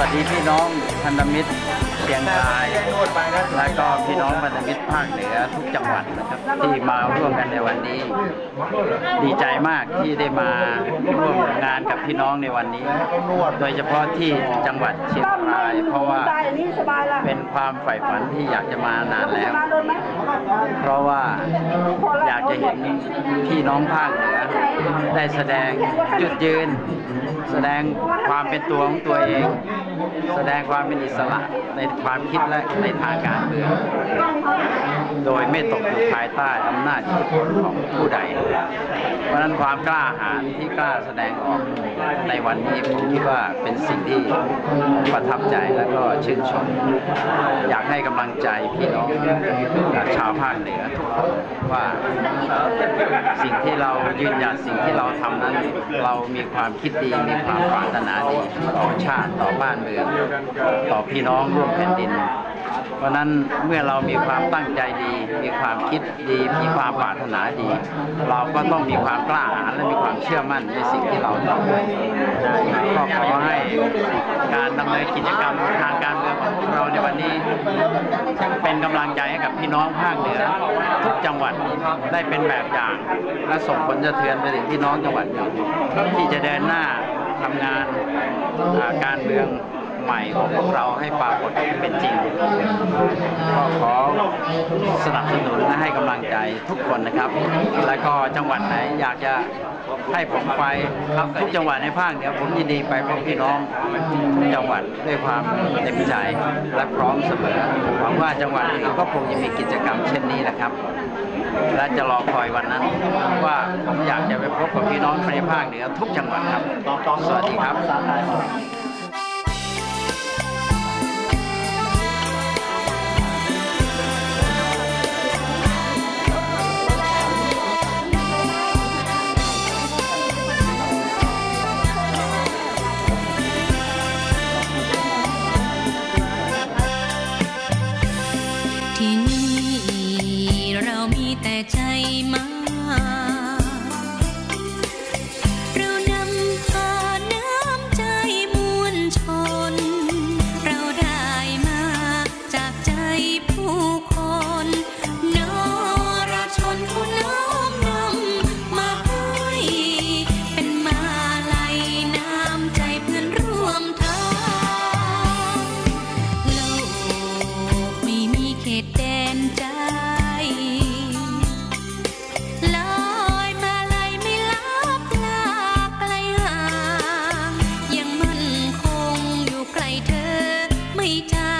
ดีพี่น้องพันธมิตรเชียงรายและก็พี่น้องพันธมิตรภาคเหนือทุกจังหวัดนะครับที่มาร่วมกันในวันนี้ดีใจมากที่ได้มาร่วมงานกับพี่น้องในวันนี้โดยเฉพาะที่จังหวัดเชียงรายเพราะว่าเป็นความใฝ่ฝันที่อยากจะมานานแล้วเพราะว่าอยากจะเห็นพี่น้องภาคเหนือได้แสดงจุดยืนแสดงความเป็นตัวของตัวเองแสดงความเป็นอิสระในความคิดและในทางการเมืองโดยไม่ตกอยู่ภายใต้อำนาจอิทธิพลของผู้ใดเพราะนั้นความกล้าหาญที่กล้าแสดงออกในวันนี้ผมคิดว่าเป็นสิ่งที่ประทับใจและก็ชื่นชมอยากให้กำลังใจพี่น้องชาวภาคเหนือทุกคนว่าสิ่งที่เรายืนหยัดสิ่งที่เราทำนั้นเรามีความคิดดีมีความปรารถนาดีต่อชาติต่อบ้านเมืองต่อพี่น้องร่วมแผ่นดินเพราะนั้นเมื่อเรามีความตั้งใจดีมีความคิดดีมีความปรารถนาดีเราก็ต้องมีความกล้าหาญและมีความเชื่อมั่นในสิ่งที่เราทำก็ขอให้การดำเนินกิจกรรมทางการเมืองของพวกเราในวันนี้เป็นกำลังใจให้กับพี่น้องภาคเหนือทุกจังหวัดได้เป็นแบบอย่างและส่งผลสะเทือนไปถึงพี่น้องจังหวัดอื่นที่จะเดินหน้าทำงานการเมืองใหม่ของพวกเราให้ปรากฏเป็นจริงก็ขอสนับสนุนและให้กำลังใจทุกคนนะครับและก็จังหวัดไหนอยากจะให้ผมไปทุกจังหวัดในภาคเหนือผมยินดีไปพบพี่น้องทุกจังหวัดด้วยความเต็มใจและพร้อมเสมอหวังว่าจังหวัดอื่นก็คงจะมีกิจกรรมเช่นนี้นะครับและจะรอคอยวันนั้นว่าผมอยากจะไปพบกับพี่น้องในภาคเหนือทุกจังหวัดครับสวัสดีครับที่นี่เรามีแต่ใจมาเรานำพาน้ำใจมวลชนเราได้มาจากใจผู้คนนรชนผู้น้อมนำมาให้เป็นมาลัยน้ำใจเพื่อนร่วมทางโลกไม่มีเขตแดนใจลอยมาลัยไม่ลับลาไกลห่างยังมั่นคงอยู่ใกล้เธอไม่จา